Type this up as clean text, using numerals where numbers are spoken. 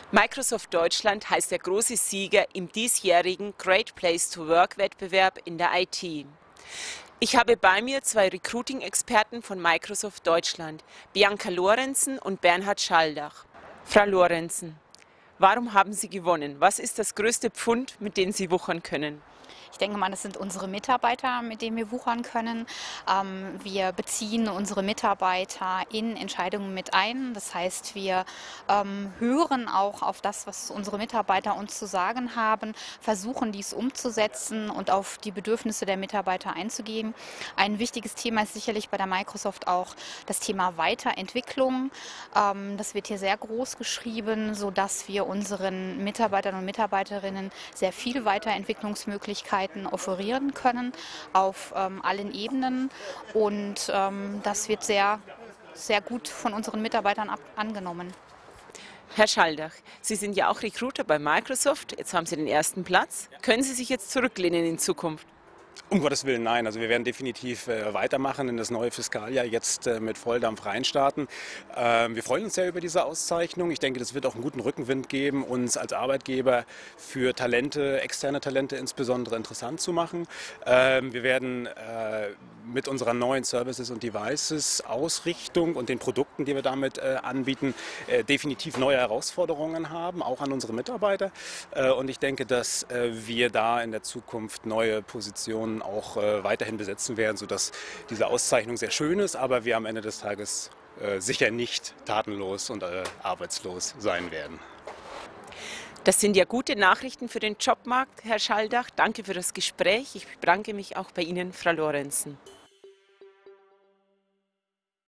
Microsoft Deutschland heißt der große Sieger im diesjährigen Great Place to Work Wettbewerb in der IT. Ich habe bei mir zwei Recruiting-Experten von Microsoft Deutschland, Bianca Lorenzen und Bernhard Schaldach. Frau Lorenzen, warum haben Sie gewonnen? Was ist das größte Pfund, mit dem Sie wuchern können? Ich denke mal, das sind unsere Mitarbeiter, mit denen wir wuchern können. Wir beziehen unsere Mitarbeiter in Entscheidungen mit ein. Das heißt, wir hören auch auf das, was unsere Mitarbeiter uns zu sagen haben, versuchen dies umzusetzen und auf die Bedürfnisse der Mitarbeiter einzugehen. Ein wichtiges Thema ist sicherlich bei der Microsoft auch das Thema Weiterentwicklung. Das wird hier sehr groß geschrieben, sodass wir unseren Mitarbeitern und Mitarbeiterinnen sehr viel Weiterentwicklungsmöglichkeiten offerieren können auf allen Ebenen, und das wird sehr, sehr gut von unseren Mitarbeitern angenommen. Herr Schaldach, Sie sind ja auch Recruiter bei Microsoft. Jetzt haben Sie den ersten Platz. Können Sie sich jetzt zurücklehnen in Zukunft? Um Gottes Willen, nein. Also wir werden definitiv weitermachen in das neue Fiskaljahr, jetzt mit Volldampf reinstarten. Wir freuen uns sehr über diese Auszeichnung. Ich denke, das wird auch einen guten Rückenwind geben, uns als Arbeitgeber für Talente, externe Talente insbesondere interessant zu machen. Wir werden mit unserer neuen Services und Devices Ausrichtung und den Produkten, die wir damit anbieten, definitiv neue Herausforderungen haben, auch an unsere Mitarbeiter. Und ich denke, dass wir da in der Zukunft neue Positionen auch weiterhin besetzen werden, sodass diese Auszeichnung sehr schön ist, aber wir am Ende des Tages sicher nicht tatenlos und arbeitslos sein werden. Das sind ja gute Nachrichten für den Jobmarkt, Herr Schaldach. Danke für das Gespräch. Ich bedanke mich auch bei Ihnen, Frau Lorenzen.